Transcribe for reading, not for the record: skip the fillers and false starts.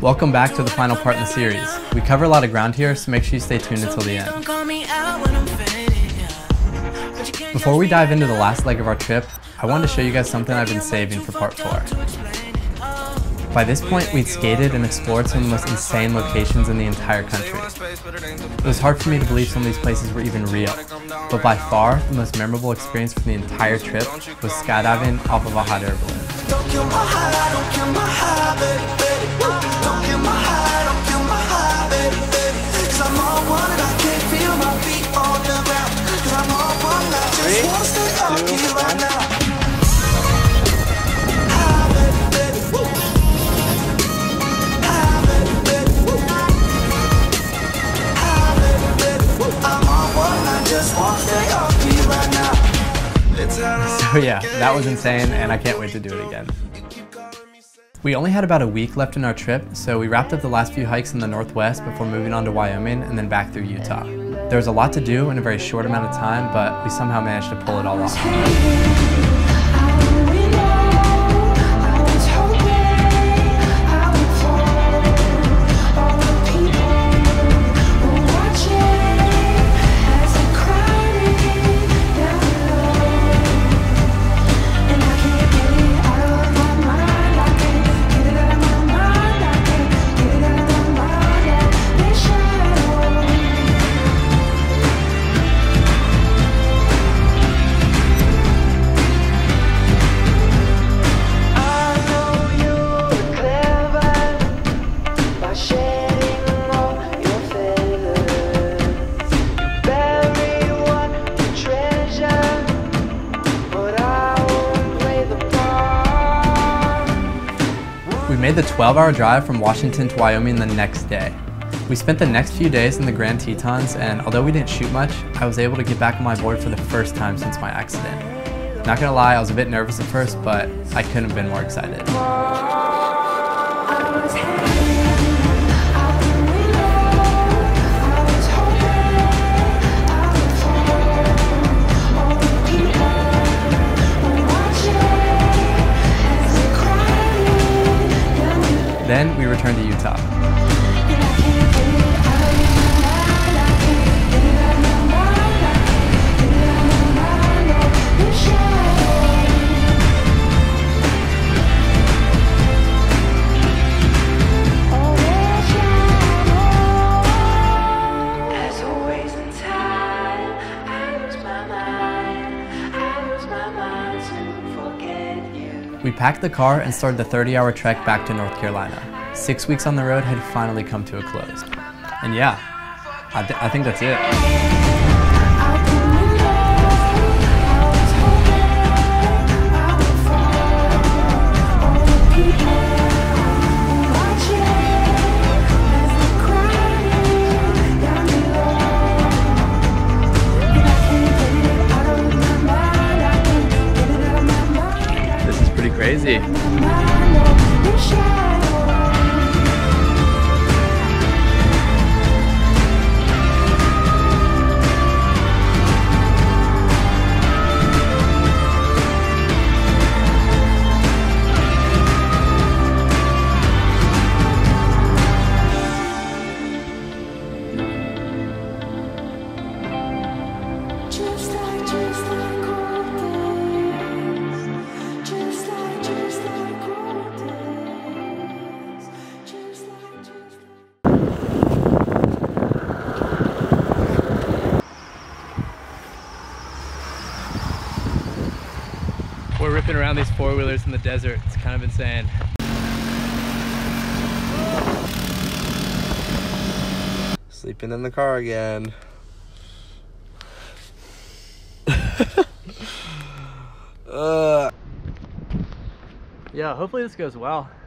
Welcome back to the final part in the series. We cover a lot of ground here, so make sure you stay tuned until the end. Before we dive into the last leg of our trip, I wanted to show you guys something I've been saving for part 4. By this point, we'd skated and explored some of the most insane locations in the entire country. It was hard for me to believe some of these places were even real, but by far, the most memorable experience from the entire trip was skydiving off of a hot air balloon. So yeah, that was insane and I can't wait to do it again. We only had about a week left in our trip, so we wrapped up the last few hikes in the Northwest before moving on to Wyoming and then back through Utah. There was a lot to do in a very short amount of time, but we somehow managed to pull it all off. We made the 12-hour drive from Washington to Wyoming the next day. We spent the next few days in the Grand Tetons, and although we didn't shoot much, I was able to get back on my board for the first time since my accident. Not gonna lie, I was a bit nervous at first, but I couldn't have been more excited. Then we returned to Utah. We packed the car and started the 30-hour trek back to North Carolina. 6 weeks on the road had finally come to a close. And yeah, I think that's it. This is pretty crazy. We're ripping around these four-wheelers in the desert. It's kind of insane. Sleeping in the car again. Yeah, hopefully this goes well.